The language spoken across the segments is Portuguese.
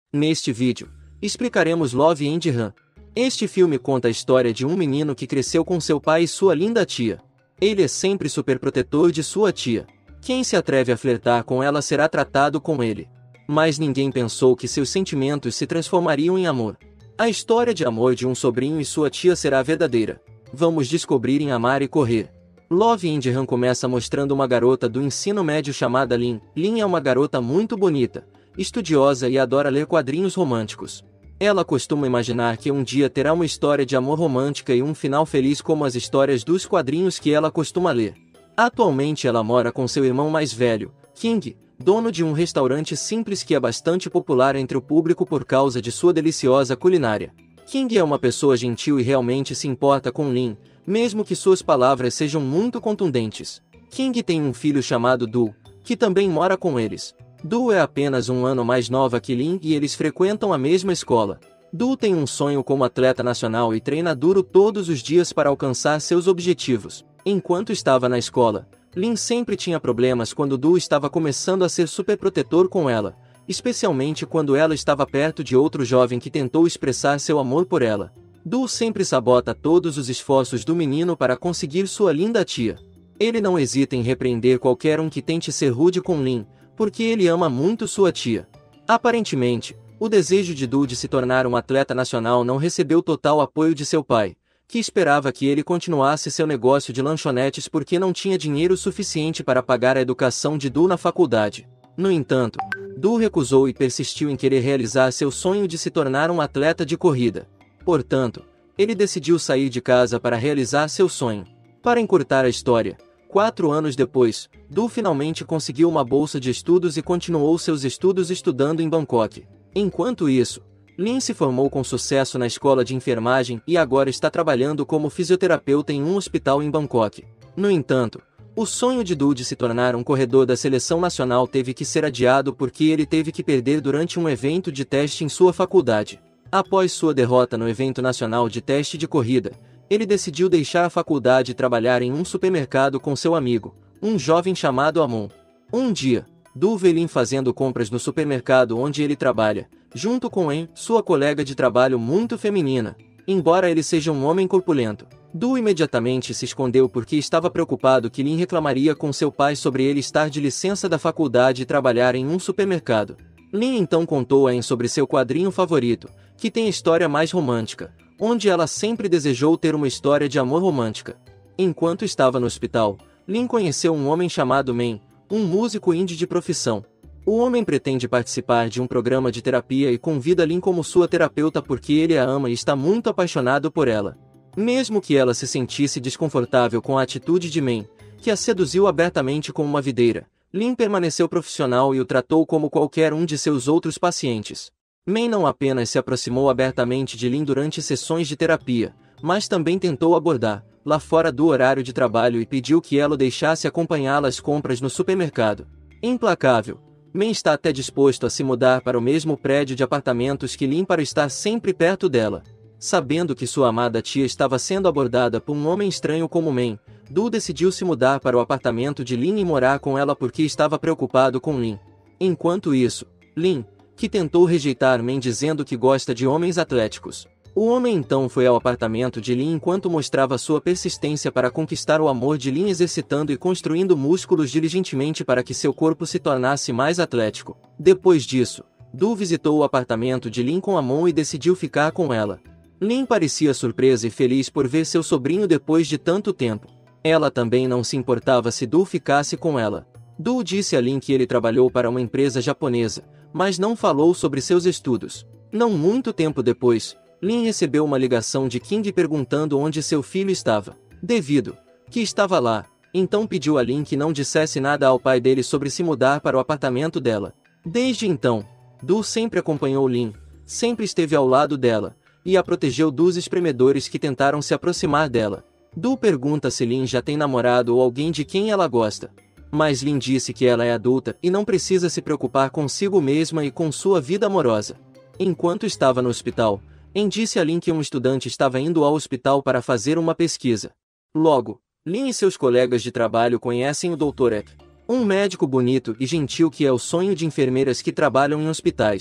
Neste vídeo, explicaremos Love and Han. Este filme conta a história de um menino que cresceu com seu pai e sua linda tia. Ele é sempre super protetor de sua tia. Quem se atreve a flertar com ela será tratado com ele. Mas ninguém pensou que seus sentimentos se transformariam em amor. A história de amor de um sobrinho e sua tia será verdadeira. Vamos descobrir em Amar e Correr. Love and Han começa mostrando uma garota do ensino médio chamada Lin. Lin é uma garota muito bonita, estudiosa e adora ler quadrinhos românticos. Ela costuma imaginar que um dia terá uma história de amor romântica e um final feliz como as histórias dos quadrinhos que ela costuma ler. Atualmente ela mora com seu irmão mais velho, King, dono de um restaurante simples que é bastante popular entre o público por causa de sua deliciosa culinária. King é uma pessoa gentil e realmente se importa com Lin, mesmo que suas palavras sejam muito contundentes. King tem um filho chamado Du, que também mora com eles. Du é apenas um ano mais nova que Lin e eles frequentam a mesma escola. Du tem um sonho como atleta nacional e treina duro todos os dias para alcançar seus objetivos. Enquanto estava na escola, Lin sempre tinha problemas quando Du estava começando a ser superprotetor com ela, especialmente quando ela estava perto de outro jovem que tentou expressar seu amor por ela. Du sempre sabota todos os esforços do menino para conseguir sua linda tia. Ele não hesita em repreender qualquer um que tente ser rude com Lin, porque ele ama muito sua tia. Aparentemente, o desejo de Du de se tornar um atleta nacional não recebeu total apoio de seu pai, que esperava que ele continuasse seu negócio de lanchonetes porque não tinha dinheiro suficiente para pagar a educação de Du na faculdade. No entanto, Du recusou e persistiu em querer realizar seu sonho de se tornar um atleta de corrida. Portanto, ele decidiu sair de casa para realizar seu sonho. Para encurtar a história, 4 anos depois, Du finalmente conseguiu uma bolsa de estudos e continuou seus estudos estudando em Bangkok. Enquanto isso, Lin se formou com sucesso na escola de enfermagem e agora está trabalhando como fisioterapeuta em um hospital em Bangkok. No entanto, o sonho de Du de se tornar um corredor da seleção nacional teve que ser adiado porque ele teve que perder durante um evento de teste em sua faculdade. Após sua derrota no evento nacional de teste de corrida, ele decidiu deixar a faculdade e trabalhar em um supermercado com seu amigo, um jovem chamado Amon. Um dia, Du vê Lin fazendo compras no supermercado onde ele trabalha, junto com En, sua colega de trabalho muito feminina, embora ele seja um homem corpulento. Du imediatamente se escondeu porque estava preocupado que Lin reclamaria com seu pai sobre ele estar de licença da faculdade e trabalhar em um supermercado. Lin então contou a En sobre seu quadrinho favorito, que tem a história mais romântica, onde ela sempre desejou ter uma história de amor romântica. Enquanto estava no hospital, Lin conheceu um homem chamado Man, um músico indie de profissão. O homem pretende participar de um programa de terapia e convida Lin como sua terapeuta porque ele a ama e está muito apaixonado por ela. Mesmo que ela se sentisse desconfortável com a atitude de Man, que a seduziu abertamente com uma videira, Lin permaneceu profissional e o tratou como qualquer um de seus outros pacientes. Man não apenas se aproximou abertamente de Lin durante sessões de terapia, mas também tentou abordar, lá fora do horário de trabalho e pediu que ela o deixasse acompanhá-la às compras no supermercado. Implacável, Man está até disposto a se mudar para o mesmo prédio de apartamentos que Lin para estar sempre perto dela. Sabendo que sua amada tia estava sendo abordada por um homem estranho como Man, Du decidiu se mudar para o apartamento de Lin e morar com ela porque estava preocupado com Lin. Enquanto isso, Lin, que tentou rejeitar Man dizendo que gosta de homens atléticos. O homem então foi ao apartamento de Lin enquanto mostrava sua persistência para conquistar o amor de Lin exercitando e construindo músculos diligentemente para que seu corpo se tornasse mais atlético. Depois disso, Du visitou o apartamento de Lin com Amon e decidiu ficar com ela. Lin parecia surpresa e feliz por ver seu sobrinho depois de tanto tempo. Ela também não se importava se Du ficasse com ela. Du disse a Lin que ele trabalhou para uma empresa japonesa, mas não falou sobre seus estudos. Não muito tempo depois, Lin recebeu uma ligação de King perguntando onde seu filho estava. Devido que estava lá, então pediu a Lin que não dissesse nada ao pai dele sobre se mudar para o apartamento dela. Desde então, Du sempre acompanhou Lin, sempre esteve ao lado dela, e a protegeu dos espremedores que tentaram se aproximar dela. Du pergunta se Lin já tem namorado ou alguém de quem ela gosta. Mas Lin disse que ela é adulta e não precisa se preocupar consigo mesma e com sua vida amorosa. Enquanto estava no hospital, En disse a Lin que um estudante estava indo ao hospital para fazer uma pesquisa. Logo, Lin e seus colegas de trabalho conhecem o Dr. Ek, um médico bonito e gentil que é o sonho de enfermeiras que trabalham em hospitais.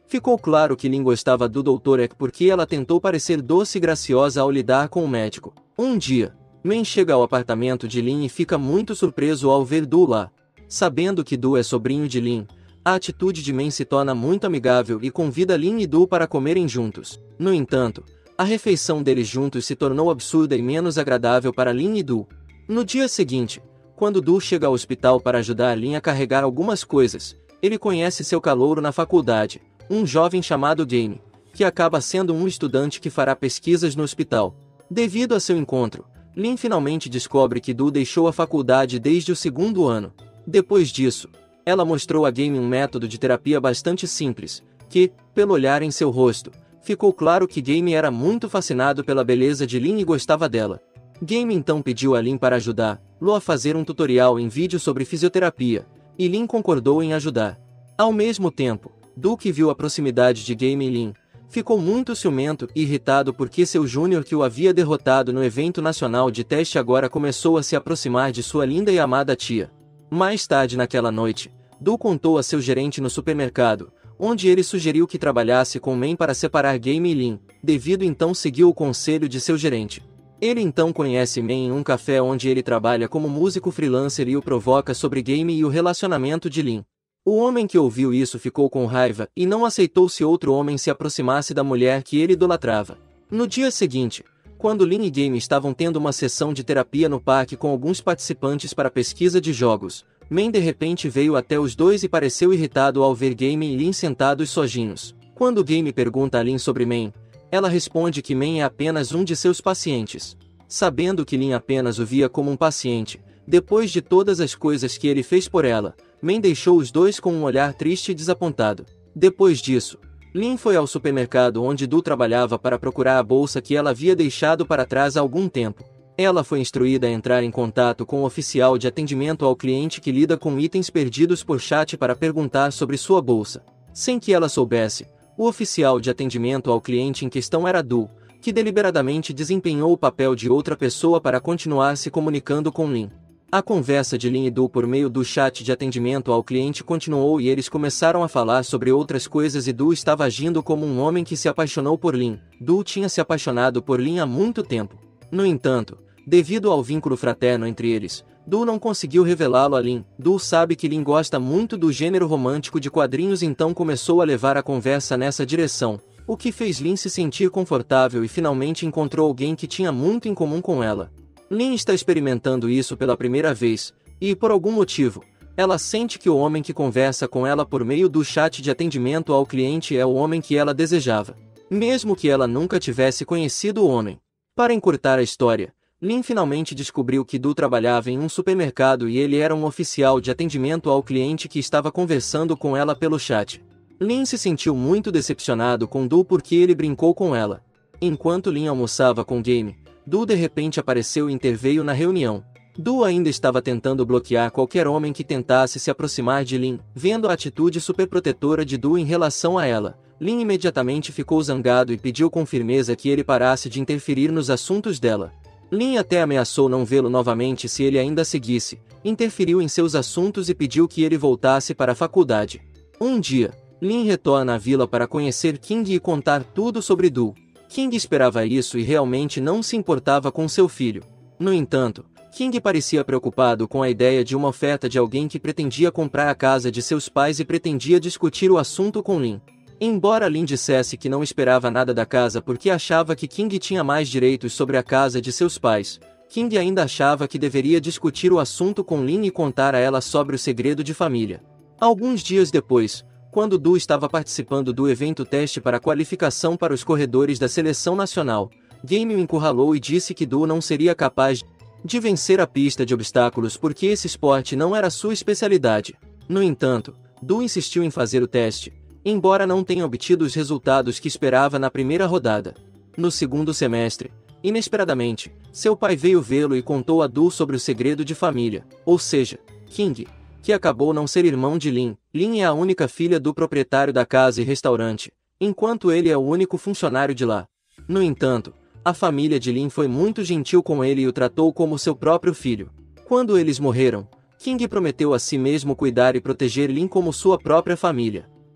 Ficou claro que Lin gostava do Dr. Ek porque ela tentou parecer doce e graciosa ao lidar com o médico. Um dia, Men chega ao apartamento de Lin e fica muito surpreso ao ver Du lá. Sabendo que Du é sobrinho de Lin, a atitude de Men se torna muito amigável e convida Lin e Du para comerem juntos. No entanto, a refeição deles juntos se tornou absurda e menos agradável para Lin e Du. No dia seguinte, quando Du chega ao hospital para ajudar Lin a carregar algumas coisas, ele conhece seu calouro na faculdade, um jovem chamado Game, que acaba sendo um estudante que fará pesquisas no hospital. Devido a seu encontro, Lin finalmente descobre que Du deixou a faculdade desde o segundo ano. Depois disso, ela mostrou a Game um método de terapia bastante simples, que, pelo olhar em seu rosto, ficou claro que Game era muito fascinado pela beleza de Lin e gostava dela. Game então pediu a Lin para ajudá-lo a fazer um tutorial em vídeo sobre fisioterapia, e Lin concordou em ajudar. Ao mesmo tempo, Du, que viu a proximidade de Game e Lin, ficou muito ciumento e irritado porque seu júnior que o havia derrotado no evento nacional de teste agora começou a se aproximar de sua linda e amada tia. Mais tarde naquela noite, Du contou a seu gerente no supermercado, onde ele sugeriu que trabalhasse com Men para separar Game e Lin, devido então seguiu o conselho de seu gerente. Ele então conhece Men em um café onde ele trabalha como músico freelancer e o provoca sobre Game e o relacionamento de Lin. O homem que ouviu isso ficou com raiva e não aceitou se outro homem se aproximasse da mulher que ele idolatrava. No dia seguinte, quando Lin e Game estavam tendo uma sessão de terapia no parque com alguns participantes para pesquisa de jogos, Men de repente veio até os dois e pareceu irritado ao ver Game e Lin sentados sozinhos. Quando Game pergunta a Lin sobre Men, ela responde que Men é apenas um de seus pacientes. Sabendo que Lin apenas o via como um paciente, depois de todas as coisas que ele fez por ela, Men deixou os dois com um olhar triste e desapontado. Depois disso, Lin foi ao supermercado onde Du trabalhava para procurar a bolsa que ela havia deixado para trás há algum tempo. Ela foi instruída a entrar em contato com o oficial de atendimento ao cliente que lida com itens perdidos por chat para perguntar sobre sua bolsa. Sem que ela soubesse, o oficial de atendimento ao cliente em questão era Du, que deliberadamente desempenhou o papel de outra pessoa para continuar se comunicando com Lin. A conversa de Lin e Du por meio do chat de atendimento ao cliente continuou e eles começaram a falar sobre outras coisas e Du estava agindo como um homem que se apaixonou por Lin. Du tinha se apaixonado por Lin há muito tempo. No entanto, devido ao vínculo fraterno entre eles, Du não conseguiu revelá-lo a Lin. Du sabe que Lin gosta muito do gênero romântico de quadrinhos, então começou a levar a conversa nessa direção, o que fez Lin se sentir confortável e finalmente encontrou alguém que tinha muito em comum com ela. Lin está experimentando isso pela primeira vez, e, por algum motivo, ela sente que o homem que conversa com ela por meio do chat de atendimento ao cliente é o homem que ela desejava, mesmo que ela nunca tivesse conhecido o homem. Para encurtar a história, Lin finalmente descobriu que Du trabalhava em um supermercado e ele era um oficial de atendimento ao cliente que estava conversando com ela pelo chat. Lin se sentiu muito decepcionado com Du porque ele brincou com ela. Enquanto Lin almoçava com Game, Du de repente apareceu e interveio na reunião. Du ainda estava tentando bloquear qualquer homem que tentasse se aproximar de Lin, vendo a atitude superprotetora de Du em relação a ela. Lin imediatamente ficou zangado e pediu com firmeza que ele parasse de interferir nos assuntos dela. Lin até ameaçou não vê-lo novamente se ele ainda seguisse, interferiu em seus assuntos e pediu que ele voltasse para a faculdade. Um dia, Lin retorna à vila para conhecer King e contar tudo sobre Du. King esperava isso e realmente não se importava com seu filho. No entanto, King parecia preocupado com a ideia de uma oferta de alguém que pretendia comprar a casa de seus pais e pretendia discutir o assunto com Lin. Embora Lin dissesse que não esperava nada da casa porque achava que King tinha mais direitos sobre a casa de seus pais, King ainda achava que deveria discutir o assunto com Lin e contar a ela sobre o segredo de família. Alguns dias depois, quando Du estava participando do evento teste para a qualificação para os corredores da seleção nacional, Game o encurralou e disse que Du não seria capaz de vencer a pista de obstáculos porque esse esporte não era sua especialidade. No entanto, Du insistiu em fazer o teste, embora não tenha obtido os resultados que esperava na primeira rodada. No segundo semestre, inesperadamente, seu pai veio vê-lo e contou a Du sobre o segredo de família, ou seja, King, que acabou não ser irmão de Lin. Lin é a única filha do proprietário da casa e restaurante, enquanto ele é o único funcionário de lá. No entanto, a família de Lin foi muito gentil com ele e o tratou como seu próprio filho. Quando eles morreram, King prometeu a si mesmo cuidar e proteger Lin como sua própria família.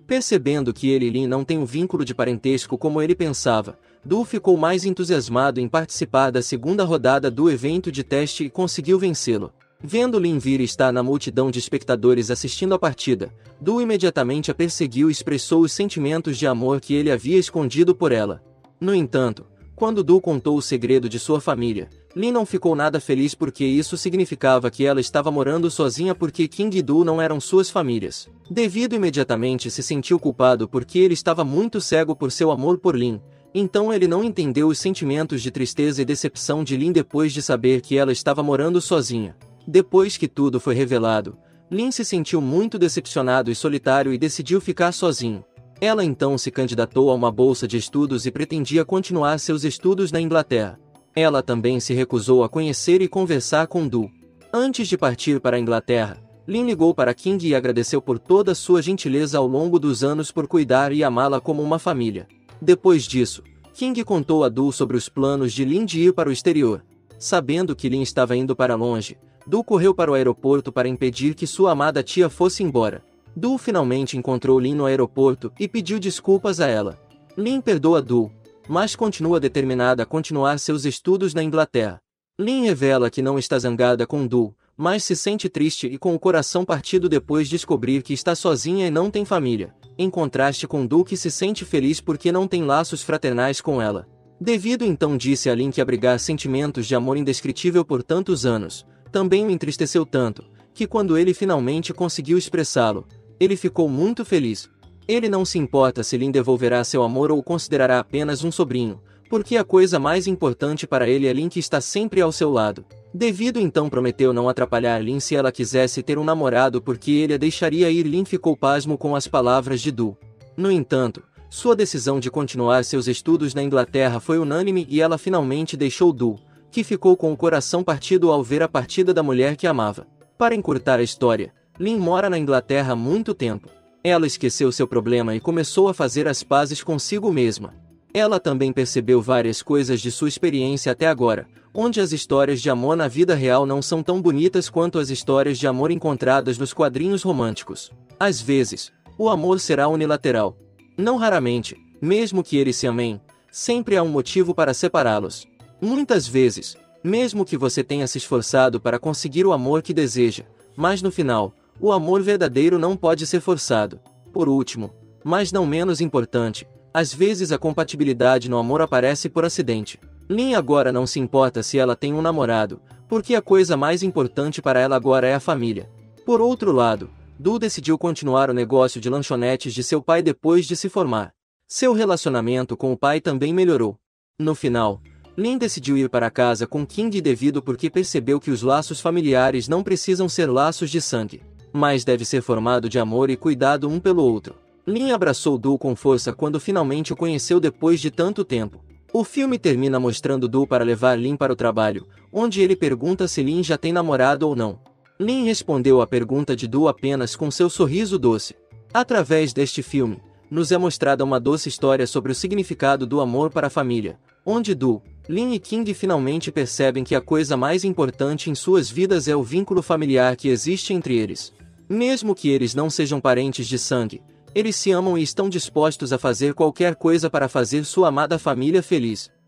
Percebendo que ele e Lin não têm um vínculo de parentesco como ele pensava, Du ficou mais entusiasmado em participar da segunda rodada do evento de teste e conseguiu vencê-lo. Vendo Lin vir e estar na multidão de espectadores assistindo a partida, Du imediatamente a perseguiu e expressou os sentimentos de amor que ele havia escondido por ela. No entanto, quando Du contou o segredo de sua família, Lin não ficou nada feliz porque isso significava que ela estava morando sozinha porque King e Du não eram suas famílias. Devido imediatamente se sentiu culpado porque ele estava muito cego por seu amor por Lin, então ele não entendeu os sentimentos de tristeza e decepção de Lin depois de saber que ela estava morando sozinha. Depois que tudo foi revelado, Lin se sentiu muito decepcionado e solitário e decidiu ficar sozinho. Ela então se candidatou a uma bolsa de estudos e pretendia continuar seus estudos na Inglaterra. Ela também se recusou a conhecer e conversar com Du. Antes de partir para a Inglaterra, Lin ligou para King e agradeceu por toda sua gentileza ao longo dos anos por cuidar e amá-la como uma família. Depois disso, King contou a Du sobre os planos de Lin de ir para o exterior. Sabendo que Lin estava indo para longe, Du correu para o aeroporto para impedir que sua amada tia fosse embora. Du finalmente encontrou Lin no aeroporto e pediu desculpas a ela. Lin perdoa Du, mas continua determinada a continuar seus estudos na Inglaterra. Lin revela que não está zangada com Du, mas se sente triste e com o coração partido depois de descobrir que está sozinha e não tem família, em contraste com Du que se sente feliz porque não tem laços fraternais com ela. Devido então disse a Lin que abrigar sentimentos de amor indescritível por tantos anos, também o entristeceu tanto, que quando ele finalmente conseguiu expressá-lo, ele ficou muito feliz. Ele não se importa se Lin devolverá seu amor ou o considerará apenas um sobrinho, porque a coisa mais importante para ele é Lin que está sempre ao seu lado. Devido então prometeu não atrapalhar Lin se ela quisesse ter um namorado porque ele a deixaria ir. Lin ficou pasmo com as palavras de Du. No entanto, sua decisão de continuar seus estudos na Inglaterra foi unânime e ela finalmente deixou Du, que ficou com o coração partido ao ver a partida da mulher que amava. Para encurtar a história, Lin mora na Inglaterra há muito tempo. Ela esqueceu seu problema e começou a fazer as pazes consigo mesma. Ela também percebeu várias coisas de sua experiência até agora, onde as histórias de amor na vida real não são tão bonitas quanto as histórias de amor encontradas nos quadrinhos românticos. Às vezes, o amor será unilateral. Não raramente, mesmo que eles se amem, sempre há um motivo para separá-los. Muitas vezes, mesmo que você tenha se esforçado para conseguir o amor que deseja, mas no final, o amor verdadeiro não pode ser forçado. Por último, mas não menos importante, às vezes a compatibilidade no amor aparece por acidente. Lin agora não se importa se ela tem um namorado, porque a coisa mais importante para ela agora é a família. Por outro lado, Du decidiu continuar o negócio de lanchonetes de seu pai depois de se formar. Seu relacionamento com o pai também melhorou. No final, Lin decidiu ir para casa com King devido porque percebeu que os laços familiares não precisam ser laços de sangue, mas deve ser formado de amor e cuidado um pelo outro. Lin abraçou Du com força quando finalmente o conheceu depois de tanto tempo. O filme termina mostrando Du para levar Lin para o trabalho, onde ele pergunta se Lin já tem namorado ou não. Lin respondeu à pergunta de Du apenas com seu sorriso doce. Através deste filme, nos é mostrada uma doce história sobre o significado do amor para a família, onde Du, Lin e King finalmente percebem que a coisa mais importante em suas vidas é o vínculo familiar que existe entre eles. Mesmo que eles não sejam parentes de sangue, eles se amam e estão dispostos a fazer qualquer coisa para fazer sua amada família feliz.